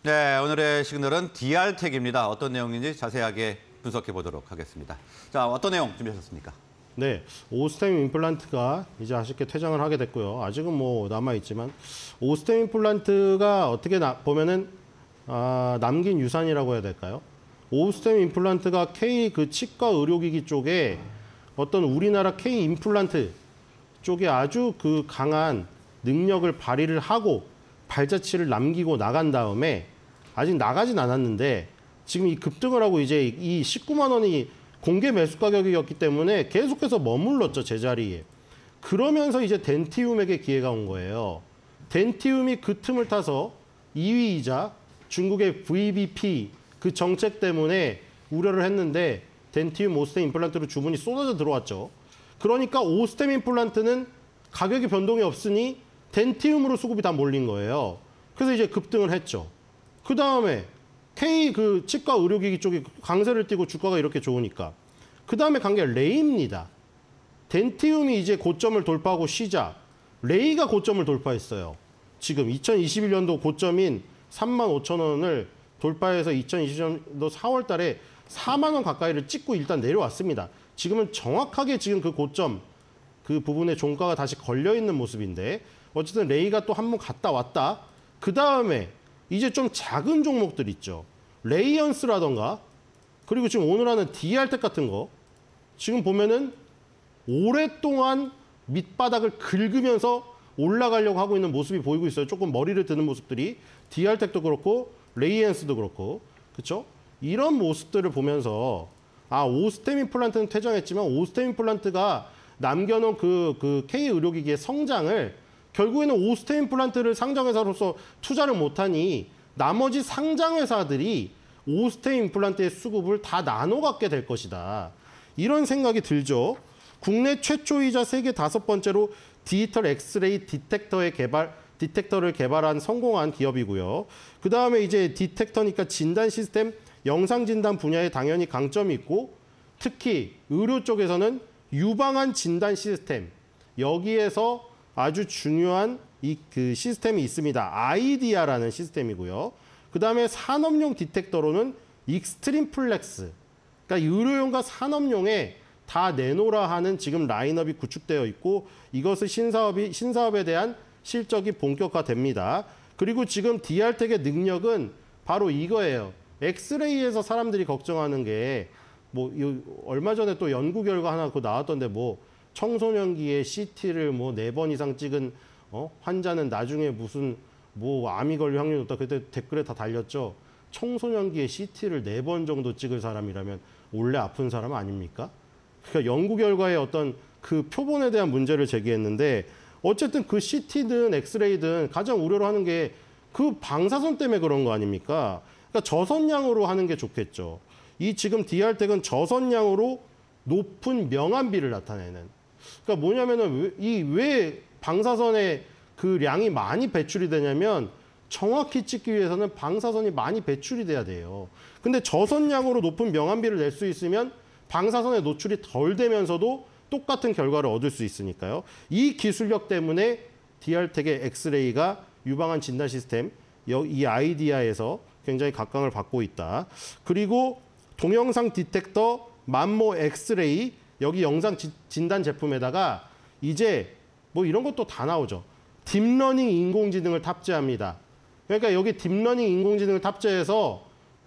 네, 오늘의 시그널은 DR텍입니다. 어떤 내용인지 자세하게 분석해 보도록 하겠습니다. 자, 어떤 내용 준비하셨습니까? 네, 오스템 임플란트가 이제 아쉽게 퇴장을 하게 됐고요. 아직은 뭐 남아있지만 오스템 임플란트가 어떻게 보면은 남긴 유산이라고 해야 될까요? 오스템 임플란트가 K 그 치과 의료기기 쪽에 어떤 우리나라 K 임플란트 쪽에 아주 그 강한 능력을 발휘를 하고 발자취를 남기고 나간 다음에 아직 나가진 않았는데 지금 이 급등을 하고 이제 이 19만 원이 공개 매수 가격이었기 때문에 계속해서 머물렀죠, 제자리에. 그러면서 이제 덴티움에게 기회가 온 거예요. 덴티움이 그 틈을 타서 2위이자 중국의 VBP 그 정책 때문에 우려를 했는데 덴티움 오스템 임플란트로 주문이 쏟아져 들어왔죠. 그러니까 오스템 임플란트는 가격이 변동이 없으니 덴티움으로 수급이 다 몰린 거예요. 그래서 이제 급등을 했죠. 그 다음에 K 그 치과 의료기기 쪽이 강세를 띠고 주가가 이렇게 좋으니까. 그 다음에 간 게 레이입니다. 덴티움이 이제 고점을 돌파하고 쉬자 레이가 고점을 돌파했어요. 지금 2021년도 고점인 35,000원을 돌파해서 2020년도 4월 달에 4만 원 가까이를 찍고 일단 내려왔습니다. 지금은 정확하게 지금 그 고점 그 부분에 종가가 다시 걸려있는 모습인데 어쨌든 레이가 또 한 번 갔다 왔다. 그 다음에 이제 좀 작은 종목들 있죠. 레이언스라던가 그리고 지금 오늘 하는 DR텍 같은 거 지금 보면은 오랫동안 밑바닥을 긁으면서 올라가려고 하고 있는 모습이 보이고 있어요. 조금 머리를 드는 모습들이 DR텍도 그렇고 레이언스도 그렇고 그렇죠? 이런 모습들을 보면서 오스템 임플란트는 퇴장했지만 오스템 임플란트가 남겨놓은 그 K 의료기기의 성장을 결국에는 오스템 임플란트를 상장회사로서 투자를 못하니 나머지 상장회사들이 오스템 임플란트의 수급을 다 나눠 갖게 될 것이다. 이런 생각이 들죠. 국내 최초이자 세계 5번째로 디지털 엑스레이 디텍터를 개발한 성공한 기업이고요. 그 다음에 이제 디텍터니까 진단 시스템, 영상 진단 분야에 당연히 강점이 있고 특히 의료 쪽에서는 유방암 진단 시스템 여기에서 아주 중요한 그 시스템이 있습니다. 아이디아라는 시스템이고요. 그 다음에 산업용 디텍터로는 익스트림 플렉스. 그러니까 의료용과 산업용에 다 내놓으라 하는 지금 라인업이 구축되어 있고 이것을 신사업에 대한 실적이 본격화됩니다. 그리고 지금 DR텍의 능력은 바로 이거예요. 엑스레이에서 사람들이 걱정하는 게 뭐 얼마 전에 또 연구 결과 하나 나왔던데 뭐 청소년기에 CT를 뭐 4번 이상 찍은 환자는 나중에 무슨 뭐 암이 걸릴 확률이 높다. 그때 댓글에 다 달렸죠. 청소년기에 CT를 4번 정도 찍을 사람이라면 원래 아픈 사람 아닙니까? 그러니까 연구 결과의 어떤 그 표본에 대한 문제를 제기했는데 어쨌든 그 CT든 엑스레이든 가장 우려를 하는 게 그 방사선 때문에 그런 거 아닙니까? 그러니까 저선량으로 하는 게 좋겠죠. 이 지금 DR텍은 저선량으로 높은 명암비를 나타내는. 그러니까 뭐냐면은 왜 방사선의 그 량이 많이 배출이 되냐면 정확히 찍기 위해서는 방사선이 많이 배출이 돼야 돼요. 근데 저선량으로 높은 명암비를 낼 수 있으면 방사선의 노출이 덜 되면서도 똑같은 결과를 얻을 수 있으니까요. 이 기술력 때문에 DR텍의 엑스레이가 유방암 진단 시스템, 이 아이디아에서 굉장히 각광을 받고 있다. 그리고 동영상 디텍터, 만모 엑스레이, 여기 영상 진단 제품에다가 이제 뭐 이런 것도 다 나오죠. 딥러닝 인공지능을 탑재합니다. 그러니까 여기 딥러닝 인공지능을 탑재해서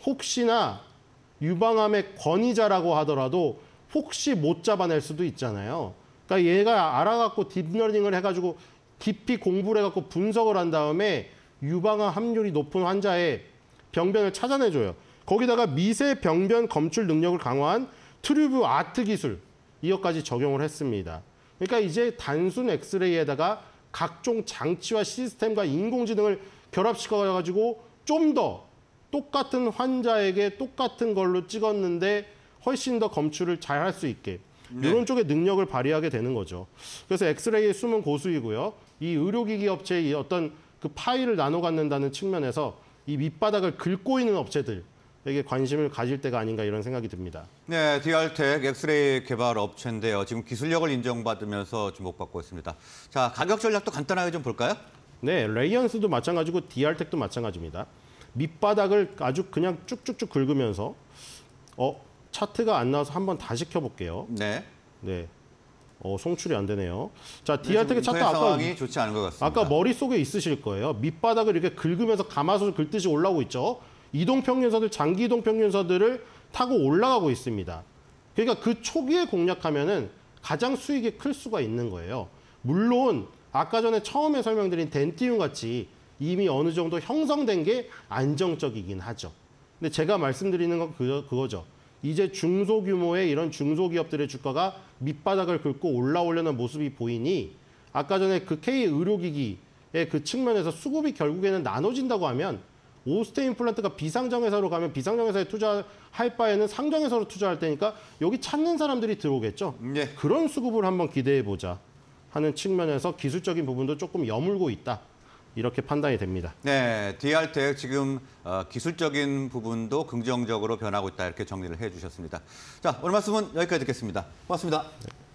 혹시나 유방암의 권위자라고 하더라도 혹시 못 잡아낼 수도 있잖아요. 그러니까 얘가 알아갖고 딥러닝을 해가지고 깊이 공부를 해갖고 분석을 한 다음에 유방암 함률이 높은 환자의 병변을 찾아내줘요. 거기다가 미세 병변 검출 능력을 강화한 트루브 아트 기술 이것까지 적용을 했습니다. 그러니까 이제 단순 엑스레이에다가 각종 장치와 시스템과 인공지능을 결합시켜가지고 좀 더 똑같은 환자에게 똑같은 걸로 찍었는데 훨씬 더 검출을 잘 할 수 있게 이런 쪽의 능력을 발휘하게 되는 거죠. 그래서 엑스레이의 숨은 고수이고요. 이 의료기기 업체의 어떤 그 파일을 나눠 갖는다는 측면에서 이 밑바닥을 긁고 있는 업체들에게 관심을 가질 때가 아닌가 이런 생각이 듭니다. 네, DR텍 엑스레이 개발 업체인데요. 지금 기술력을 인정받으면서 주목받고 있습니다. 자, 가격 전략도 간단하게 좀 볼까요? 네, 레이언스도 마찬가지고 DR텍도 마찬가지입니다. 밑바닥을 아주 그냥 쭉쭉쭉 긁으면서 차트가 안 나와서 한번 다시 켜볼게요. 네. 네. 송출이 안 되네요. 자, 지금 DR텍의 차트 인터넷 아까 상황이 좋지 않은 것 같습니다. 아까 머릿속에 있으실 거예요. 밑바닥을 이렇게 긁으면서 가마솥을 긁듯이 올라오고 있죠. 이동평균선들, 장기 이동평균선들을 타고 올라가고 있습니다. 그러니까 그 초기에 공략하면은 가장 수익이 클 수가 있는 거예요. 물론 아까 전에 처음에 설명드린 덴티움 같이 이미 어느 정도 형성된 게 안정적이긴 하죠. 근데 제가 말씀드리는 건 그거죠. 이제 중소규모의 이런 중소기업들의 주가가 밑바닥을 긁고 올라오려는 모습이 보이니 아까 전에 그 K의료기기의 그 측면에서 수급이 결국에는 나눠진다고 하면 오스테 임플란트가 비상장회사로 가면 비상장회사에 투자할 바에는 상장회사로 투자할 테니까 여기 찾는 사람들이 들어오겠죠. 네. 그런 수급을 한번 기대해보자 하는 측면에서 기술적인 부분도 조금 여물고 있다. 이렇게 판단이 됩니다. 네, DR텍 지금 기술적인 부분도 긍정적으로 변하고 있다 이렇게 정리를 해주셨습니다. 자, 오늘 말씀은 여기까지 듣겠습니다. 고맙습니다. 네.